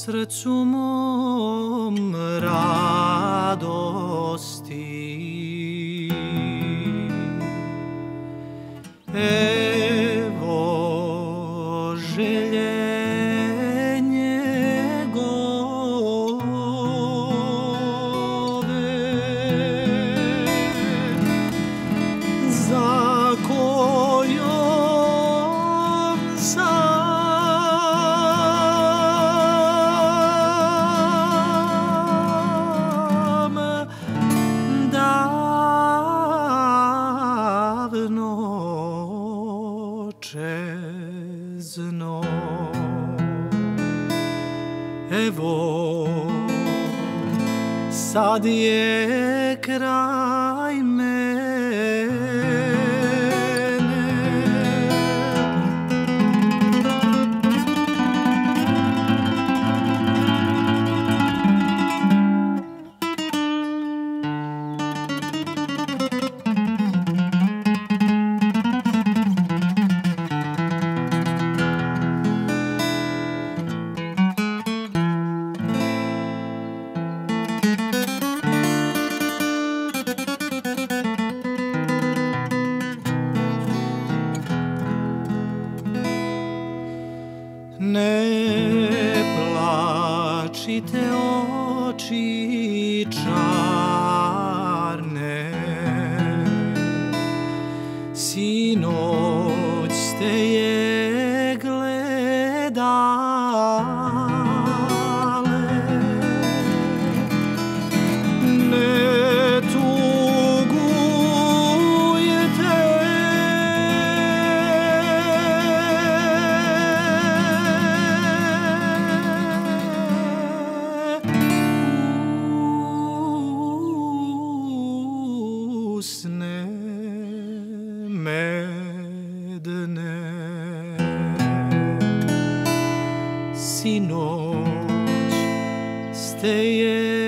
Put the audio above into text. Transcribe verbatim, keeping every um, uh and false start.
srcu mom radosti. Evo želje njegove, za kojom sam davno čezno. Evo, sad je kraj mene. Ne plačite oči čarne, sinoć ste je gledale. Ne tugujte, usne medne, sinoć ste je